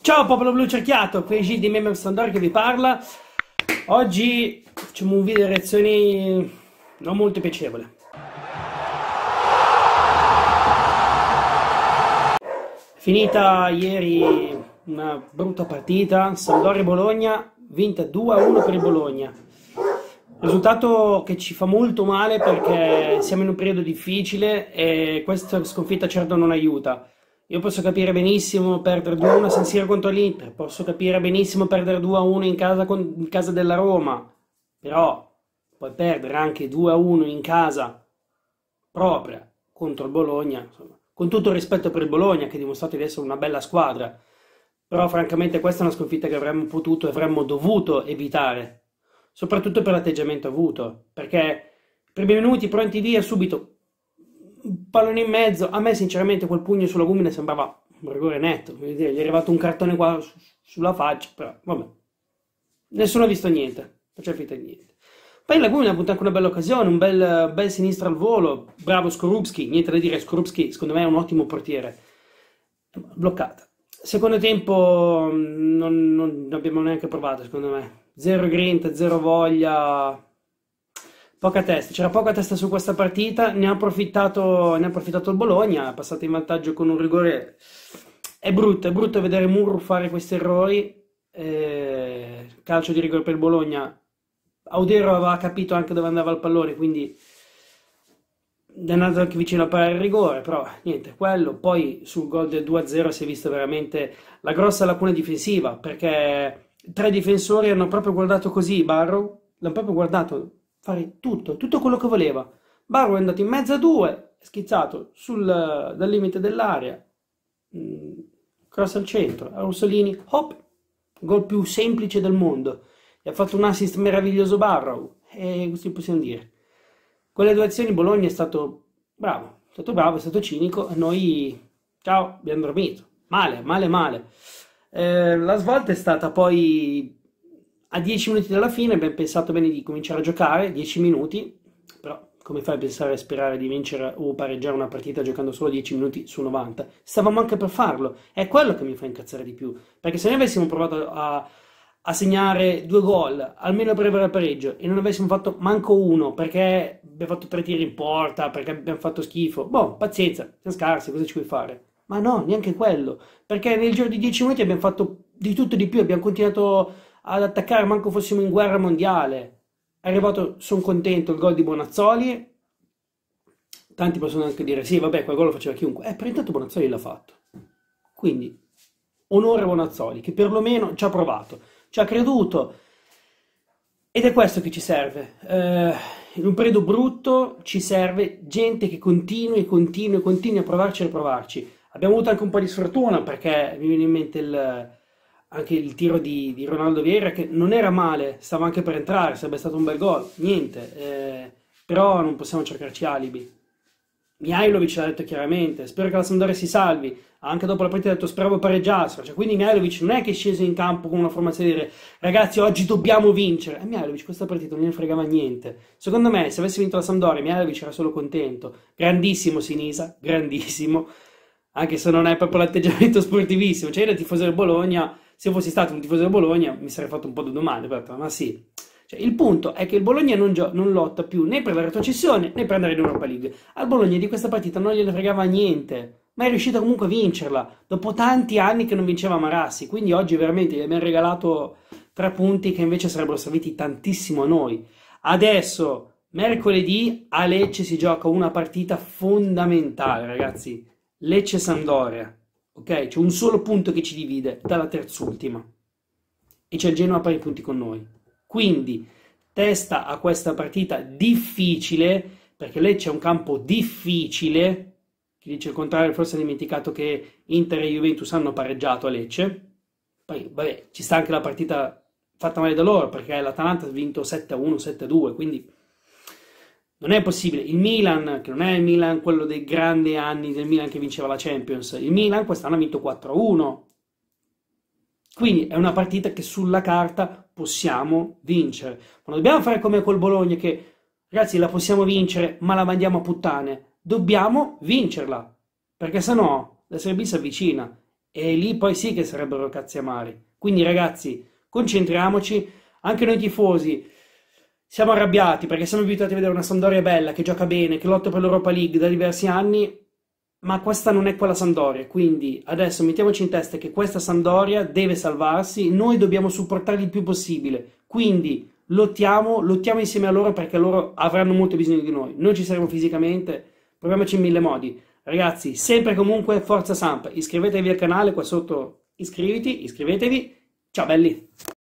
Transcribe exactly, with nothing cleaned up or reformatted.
Ciao popolo blu cerchiato, qui è Gilles di Meme Standard che vi parla. Oggi facciamo un video di reazioni non molto piacevole. Finita ieri una brutta partita, Sampdoria-Bologna, vinta due a uno per il Bologna. Risultato che ci fa molto male perché siamo in un periodo difficile e questa sconfitta certo non aiuta. Io posso capire benissimo perdere due a uno a San Siro contro l'Inter, posso capire benissimo perdere due a uno in casa, con, in casa della Roma, però puoi perdere anche due a uno in casa propria contro il Bologna, insomma, con tutto il rispetto per il Bologna che ha dimostrato di essere una bella squadra, però francamente questa è una sconfitta che avremmo potuto e avremmo dovuto evitare, soprattutto per l'atteggiamento avuto, perché i primi minuti pronti via subito, un pallone in mezzo. A me sinceramente quel pugno sulla gumina sembrava un rigore netto, dire, gli è arrivato un cartone qua su, sulla faccia, però vabbè, nessuno ha visto niente, faceva finta di niente. Poi la gumina ha avuto anche una bella occasione, un bel, bel sinistro al volo, bravo Skorupski, niente da dire, Skorupski secondo me è un ottimo portiere, bloccata. Secondo tempo non, non abbiamo neanche provato, secondo me, zero grinta, zero voglia. Poca testa, c'era poca testa su questa partita, ne ha approfittato, ne ha approfittato il Bologna, è passato in vantaggio con un rigore. È brutto, è brutto vedere Murru fare questi errori, eh, calcio di rigore per il Bologna. Audero aveva capito anche dove andava il pallone, quindi è andato anche vicino a parare il rigore, però niente, quello. Poi sul gol del due a zero si è vista veramente la grossa lacuna difensiva, perché tre difensori hanno proprio guardato così Barrow, l'hanno proprio guardato fare tutto, tutto quello che voleva. Barrow è andato in mezzo a due, è schizzato sul, dal limite dell'area, cross al centro, a Orsolini, hop, gol più semplice del mondo. E ha fatto un assist meraviglioso Barrow, e così possiamo dire. Con le due azioni Bologna è stato bravo, è stato bravo, è stato cinico, e noi, ciao, abbiamo dormito. Male, male, male. Eh, la svolta è stata poi a dieci minuti dalla fine, abbiamo pensato bene di cominciare a giocare, dieci minuti, però come fai a pensare a sperare di vincere o pareggiare una partita giocando solo dieci minuti su novanta? Stavamo anche per farlo, è quello che mi fa incazzare di più, perché se noi avessimo provato a, a segnare due gol, almeno per avere il pareggio, e non avessimo fatto manco uno, perché abbiamo fatto tre tiri in porta, perché abbiamo fatto schifo, boh, pazienza, siamo scarsi, cosa ci vuoi fare? Ma no, neanche quello, perché nel giro di dieci minuti abbiamo fatto di tutto e di più, abbiamo continuato ad attaccare, manco fossimo in guerra mondiale. È arrivato, sono contento, il gol di Bonazzoli. Tanti possono anche dire, sì, vabbè, quel gol lo faceva chiunque. Eh, per intanto Bonazzoli l'ha fatto. Quindi, onore a Bonazzoli, che perlomeno ci ha provato, ci ha creduto. Ed è questo che ci serve. Eh, in un periodo brutto ci serve gente che continui e continui e continui a provarci e a provarci. Abbiamo avuto anche un po' di sfortuna, perché mi viene in mente il... anche il tiro di, di Ronaldo Vieira, che non era male, stava anche per entrare, sarebbe stato un bel gol, niente, eh, però non possiamo cercarci alibi. Mihajlovic l'ha detto chiaramente, spero che la Sampdoria si salvi, anche dopo la partita ha detto speravo pareggiassero, cioè, quindi Mihajlovic non è che è sceso in campo con una formazione di dire ragazzi oggi dobbiamo vincere, e Mihajlovic questa partita non gliene fregava niente. Secondo me se avesse vinto la Sampdoria Mihajlovic era solo contento, grandissimo Sinisa, grandissimo, anche se non è proprio l'atteggiamento sportivissimo, cioè io da tifoso del Bologna, se io fossi stato un tifoso del Bologna mi sarei fatto un po' di domande, però, ma sì. Cioè, il punto è che il Bologna non, non lotta più né per la retrocessione né per andare in Europa League. Al Bologna di questa partita non gliene fregava niente, ma è riuscito comunque a vincerla, dopo tanti anni che non vinceva Marassi, quindi oggi veramente gli abbiamo regalato tre punti che invece sarebbero serviti tantissimo a noi. Adesso, mercoledì, a Lecce si gioca una partita fondamentale, ragazzi. Lecce-Sampdoria, ok? C'è un solo punto che ci divide dalla terzultima e c'è il Genoa a pari punti con noi, quindi testa a questa partita difficile, perché Lecce è un campo difficile. Chi dice il contrario forse ha dimenticato che Inter e Juventus hanno pareggiato a Lecce. Poi vabbè, ci sta anche la partita fatta male da loro, perché l'Atalanta ha vinto sette a uno, sette a due, quindi non è possibile. Il Milan, che non è il Milan quello dei grandi anni del Milan che vinceva la Champions, il Milan quest'anno ha vinto quattro a uno. Quindi è una partita che sulla carta possiamo vincere. Non dobbiamo fare come col Bologna che, ragazzi, la possiamo vincere ma la mandiamo a puttane. Dobbiamo vincerla, perché sennò la Serie B si avvicina e lì poi sì che sarebbero cazzi amari. Quindi ragazzi, concentriamoci, anche noi tifosi siamo arrabbiati perché siamo abituati a vedere una Sampdoria bella, che gioca bene, che lotta per l'Europa League da diversi anni, ma questa non è quella Sampdoria, quindi adesso mettiamoci in testa che questa Sampdoria deve salvarsi, noi dobbiamo supportarli il più possibile, quindi lottiamo, lottiamo insieme a loro perché loro avranno molto bisogno di noi, noi ci saremo fisicamente, proviamoci in mille modi. Ragazzi, sempre e comunque Forza Samp, iscrivetevi al canale qua sotto, iscriviti, iscrivetevi, ciao belli!